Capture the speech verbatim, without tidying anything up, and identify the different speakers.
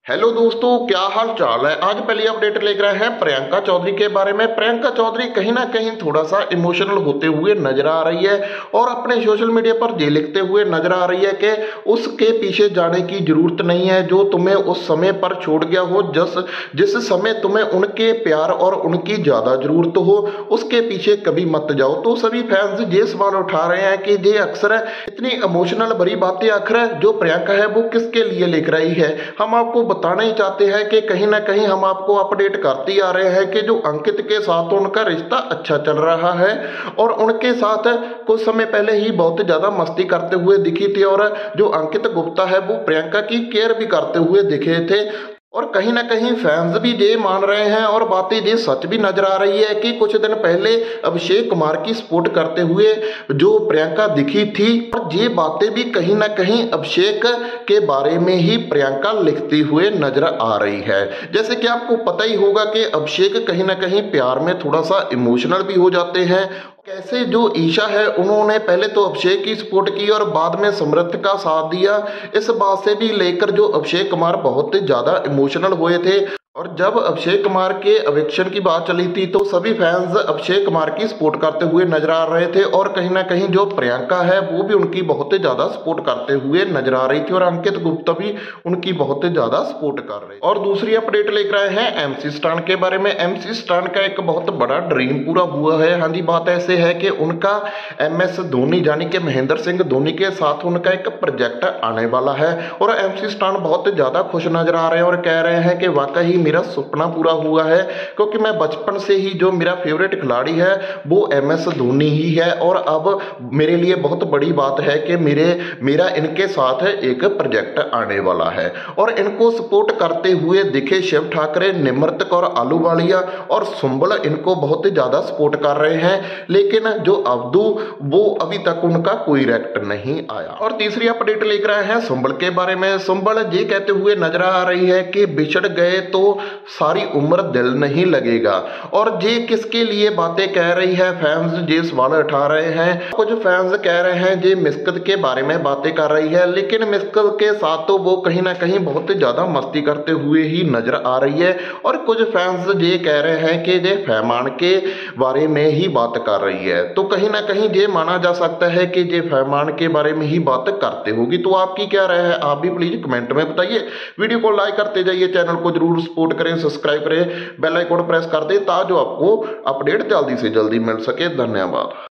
Speaker 1: Hello दोस्तों, क्या हाल चाल है। आज पहली अपडेट लेकर आए हैं प्रियंका चौधरी के बारे में। प्रियंका चौधरी कहीं ना कहीं थोड़ा सा इमोशनल होते हुए नजर आ रही है और अपने सोशल मीडिया पर ये लिखते हुए नजर आ रही है कि उसके पीछे जाने की जरूरत नहीं है जो तुम्हें उस समय पर छोड़ गया हो। जिस जिस समय तुम्हें उनके प्यार और उनकी ज्यादा जरूरत हो उसके पीछे कभी मत जाओ। तो सभी फैंस ये सवाल उठा रहे हैं कि ये अक्सर इतनी इमोशनल भरी बातें आखिर जो प्रियंका है वो किसके लिए लिख रही है। हम आपको बताना ही चाहते हैं कि कहीं ना कहीं हम आपको अपडेट करते आ रहे हैं कि जो अंकित के साथ उनका रिश्ता अच्छा चल रहा है और उनके साथ कुछ समय पहले ही बहुत ज्यादा मस्ती करते हुए दिखी थी और जो अंकित गुप्ता है वो प्रियंका की केयर भी करते हुए दिखे थे। और कहीं ना कहीं फैंस भी ये मान रहे हैं और बातें ये सच भी नजर आ रही है कि कुछ दिन पहले अभिषेक कुमार की सपोर्ट करते हुए जो प्रियंका दिखी थी और ये बातें भी कहीं ना कहीं अभिषेक के बारे में ही प्रियंका लिखती हुए नजर आ रही है। जैसे कि आपको पता ही होगा कि अभिषेक कहीं ना कहीं प्यार में थोड़ा सा इमोशनल भी हो जाते हैं। कैसे जो ईशा है उन्होंने पहले तो अभिषेक की सपोर्ट की और बाद में समृद्ध का साथ दिया, इस बात से भी लेकर जो अभिषेक कुमार बहुत ज्यादा इमोशनल हुए थे। और जब अभिषेक कुमार के एविक्शन की बात चली थी तो सभी फैंस अभिषेक कुमार की सपोर्ट करते हुए नजर आ रहे थे और कहीं ना कहीं जो प्रियंका है वो भी उनकी बहुत ज्यादा सपोर्ट करते हुए नजर आ रही थी और अंकित गुप्ता भी उनकी बहुत ज्यादा सपोर्ट कर रहे। और दूसरी अपडेट लेकर आए हैं एमसी स्टैन के बारे में। एमसी स्टैन का एक बहुत बड़ा ड्रीम पूरा हुआ है। हाँ जी, बात ऐसे है कि उनका एम एस धोनी यानी कि महेंद्र सिंह धोनी के साथ उनका एक प्रोजेक्ट आने वाला है और एमसी स्टैन बहुत ज्यादा खुश नजर आ रहे हैं और कह रहे हैं कि वाकई मेरा सपना पूरा हुआ है क्योंकि मैं बचपन से ही जो मेरा फेवरेट खिलाड़ी है वो एम एस धोनी ही है और अब मेरे लिए बहुत बड़ी बात है कि मेरे मेरा इनके साथ एक प्रोजेक्ट आने वाला है। और इनको सपोर्ट करते हुए दिखे शिव ठाकरे, निमृतक और आलूवालिया और सुंबल इनको बहुत ज्यादा सपोर्ट कर रहे हैं, लेकिन जो अब्दू वो अभी तक उनका कोई रिएक्ट नहीं आया। और तीसरी अपडेट लेकर आए हैं सुंबल के बारे में। सुंबल ये कहते हुए नजर आ रही है कि बिछड़ गए तो सारी उम्र दिल नहीं लगेगा। और ये किसके लिए बातें कह रही है, फैंस ये सवाल उठा रहे हैं। कुछ फैंस कह रहे हैं ये मिस्कत के बारे में बातें कर रही है, लेकिन मिस्कत के साथ तो वो कहीं ना कहीं बहुत ज्यादा मस्ती करते हुए ही नजर आ रही है। और कुछ फैंस ये कह रहे हैं कि ये फैमान के बारे में ही बात कर रही है। तो कहीं ना कहीं ये माना जा सकता है कि ये फैमान के बारे में ही बात करते होगी। तो आपकी क्या राय है, आप भी प्लीज कमेंट में बताइए। वीडियो को लाइक करते जाइए, चैनल को जरूर सपोर्ट करें, सब्सक्राइब करें, बेल आइकन प्रेस कर दें ताकि आपको अपडेट जल्दी से जल्दी मिल सके। धन्यवाद।